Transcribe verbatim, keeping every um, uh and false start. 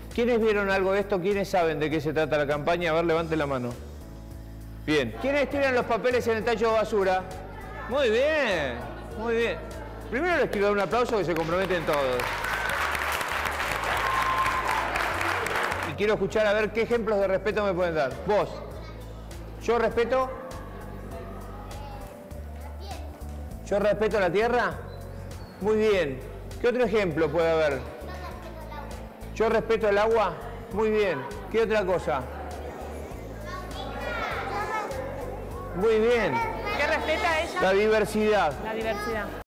¿Quiénes vieron algo de esto? ¿Quiénes saben de qué se trata la campaña? A ver, levante la mano. Bien. ¿Quiénes tiran los papeles en el tacho de basura? Muy bien, muy bien. Primero les quiero dar un aplauso que se comprometen todos. Y quiero escuchar a ver qué ejemplos de respeto me pueden dar. Vos. ¿Yo respeto? ¿Yo respeto la tierra? Muy bien. ¿Qué otro ejemplo puede haber? ¿Yo respeto el agua? Muy bien. ¿Qué otra cosa? Muy bien. ¿Qué respeta ella? La diversidad. La diversidad.